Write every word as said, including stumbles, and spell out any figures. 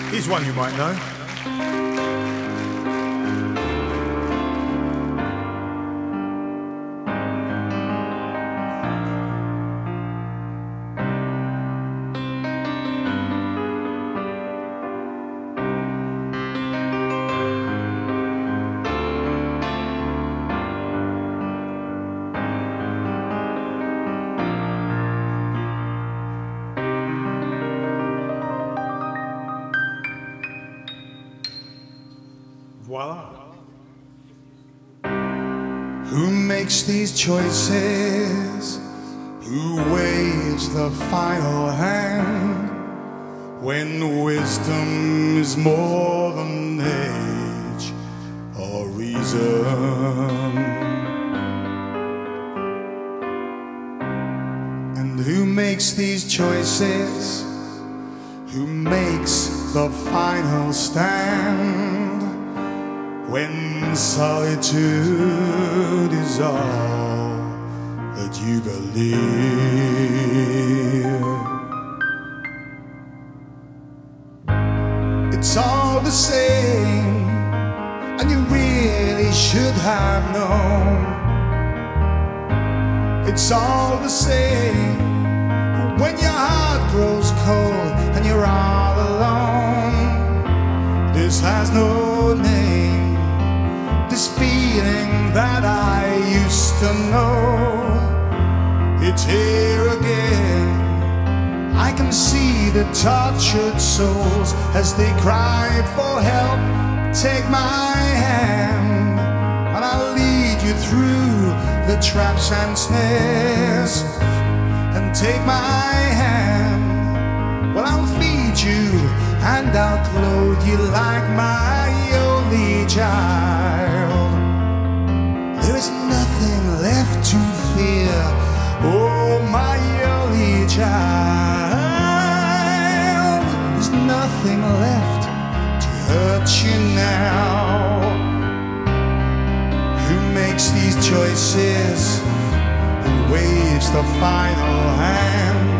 Here's one you might know. Voila. Who makes these choices? Who waves the final hand? When wisdom is more than age or reason? And who makes these choices? Who makes the final stand? When solitude is all that you believe, it's all the same, and you really should have known. It's all the same when your heart grows cold and you're all alone. This has no name, this feeling that I used to know. It's here again. I can see the tortured souls as they cry for help. Take my hand and I'll lead you through the traps and snares. And take my hand, well, I'll feed you and I'll clothe you like my only child. There is nothing left to fear, oh my only child. There's nothing left to hurt you now. Who makes these choices? Who waves the final hand?